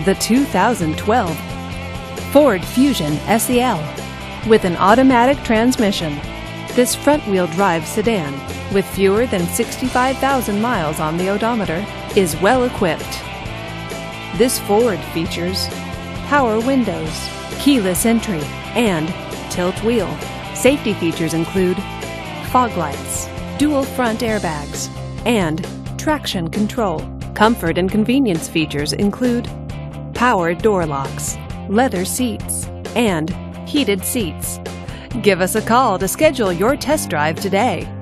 The 2012 Ford Fusion SEL. With an automatic transmission, this front-wheel drive sedan, with fewer than 65,000 miles on the odometer, is well equipped. This Ford features power windows, keyless entry, and tilt wheel. Safety features include fog lights, dual front airbags, and traction control. Comfort and convenience features include power door locks, leather seats, and heated seats. Give us a call to schedule your test drive today.